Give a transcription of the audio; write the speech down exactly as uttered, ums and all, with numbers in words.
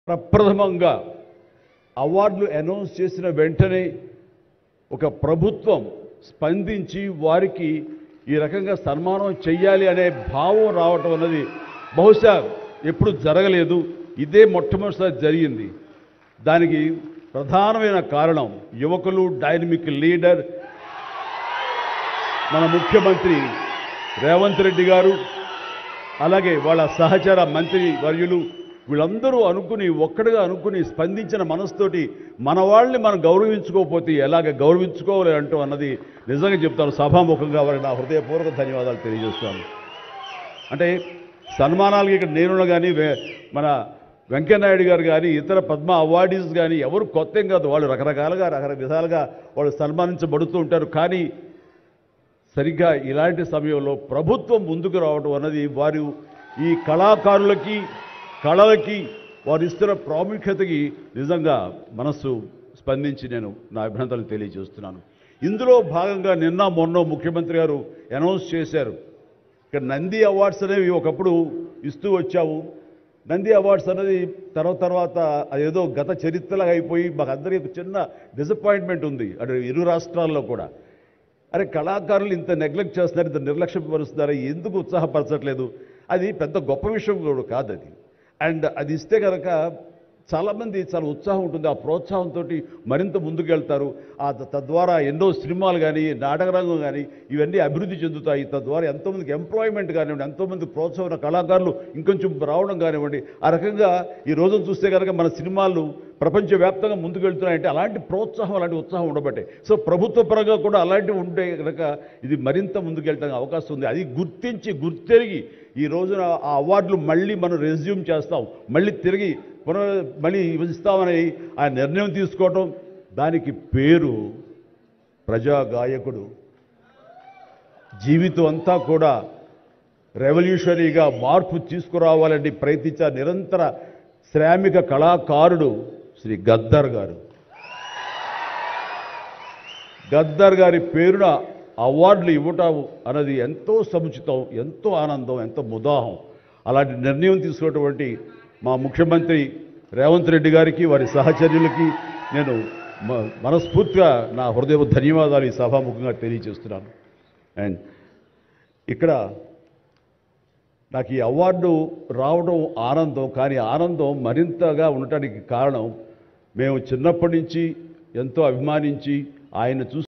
ప్రప్రథమంగా అవార్డులు అనౌన్స్ చేసిన వెంటనే ఒక ప్రభుత్వం స్పందించి వారికి ఈ రకంగా సన్మానం చేయాలి అనే భావం రావటం అన్నది బహుశా ఎప్పుడు జరగలేదు. ఇదే మొట్టమొదటిసారి జరిగింది. దానికి ప్రధానమైన కారణం యువకులు, డైనమిక్ లీడర్ మన ముఖ్యమంత్రి రేవంత్ రెడ్డి గారు, అలాగే వాళ్ళ సహచర మంత్రి వర్యులు వీళ్ళందరూ అనుకుని ఒక్కడిగా అనుకుని స్పందించిన మనసుతోటి మన వాళ్ళని మనం గౌరవించుకోకపోతే ఎలాగ గౌరవించుకోవాలి అంటూ అన్నది నిజంగా చెప్తాను. సభాముఖంగా వారికి నా హృదయపూర్వక ధన్యవాదాలు తెలియజేస్తాను. అంటే సన్మానాలకి ఇక్కడ నేను కానీ మన వెంకయ్యనాయుడు గారు కానీ ఇతర పద్మ అవార్డీస్ కానీ ఎవరు కొత్త ఏం కాదు. వాళ్ళు రకరకాలుగా రకరకాల విధాలుగా వాళ్ళు సన్మానించబడుతూ ఉంటారు. కానీ సరిగ్గా ఇలాంటి సమయంలో ప్రభుత్వం ముందుకు రావడం అన్నది వారు ఈ కళాకారులకి కళలకి వారు ఇస్తున్న ప్రాముఖ్యతకి నిజంగా మనస్సు స్పందించి నేను నా అభినందనలు తెలియజేస్తున్నాను. ఇందులో భాగంగా నిన్న మొన్న ముఖ్యమంత్రి గారు అనౌన్స్ చేశారు. ఇక్కడ నంది అవార్డ్స్ అనేవి ఒకప్పుడు ఇస్తూ వచ్చాము. నంది అవార్డ్స్ అనేది తర్వాత తర్వాత అదేదో గత చరిత్రలాగా అయిపోయి మాకు అందరికీ చిన్న డిసప్పాయింట్మెంట్ ఉంది అటు ఇరు రాష్ట్రాల్లో కూడా. అరే కళాకారులు ఇంత నెగ్లెక్ట్ చేస్తున్నారు, ఇంత నిర్లక్ష్యపరుస్తున్నారు, ఎందుకు ఉత్సాహపరచట్లేదు? అది పెద్ద గొప్ప విషయం కూడా కాదు అది. అండ్ అది ఇస్తే కనుక చాలామంది చాలా ఉత్సాహం ఉంటుంది. ఆ ప్రోత్సాహంతో మరింత ముందుకు వెళ్తారు. ఆ తద్వారా ఎన్నో సినిమాలు కానీ నాటకరంగం కానీ ఇవన్నీ అభివృద్ధి చెందుతాయి. తద్వారా ఎంతోమందికి ఎంప్లాయ్మెంట్ కానివ్వండి, ఎంతోమంది ప్రోత్సాహం కళాకారులు ఇంకొంచెం రావడం కానివ్వండి. ఆ రకంగా ఈ రోజును చూస్తే కనుక మన సినిమాలు ప్రపంచవ్యాప్తంగా ముందుకు వెళ్తున్నాయంటే అలాంటి ప్రోత్సాహం, అలాంటి ఉత్సాహం ఉండబట్టే. సో ప్రభుత్వ పరంగా కూడా అలాంటివి ఉంటే కనుక ఇది మరింత ముందుకు వెళ్ళడానికి అవకాశం ఉంది. అది గుర్తించి గుర్తెరిగి ఈ రోజున ఆ అవార్డులు మళ్ళీ మనం రెజ్యూమ్ చేస్తాం, మళ్ళీ తిరిగి పునః మళ్ళీ ఇస్తామని ఆ నిర్ణయం తీసుకోవటం, దానికి పేరు ప్రజా గాయకుడు. జీవితం అంతా కూడా రెవల్యూషనరీగా మార్పు తీసుకురావాలని ప్రయత్నించే నిరంతర శ్రామిక కళాకారుడు శ్రీ గద్దర్ గారు. గద్దర్ గారి పేరున అవార్డులు ఇవ్వటం అన్నది ఎంతో సముచితం, ఎంతో ఆనందం, ఎంతో ముదాహం. అలాంటి నిర్ణయం తీసుకున్నటువంటి మా ముఖ్యమంత్రి రేవంత్ రెడ్డి గారికి, వారి సహచర్యులకి నేను మనస్ఫూర్తిగా నా హృదయ ధన్యవాదాలు ఈ సభాముఖంగా తెలియజేస్తున్నాను. అండ్ ఇక్కడ నాకు ఈ అవార్డు రావడం ఆనందం, కానీ ఆనందం మరింతగా ఉండటానికి కారణం మేము చిన్నప్పటి నుంచి ఎంతో అభిమానించి ఆయన చూసి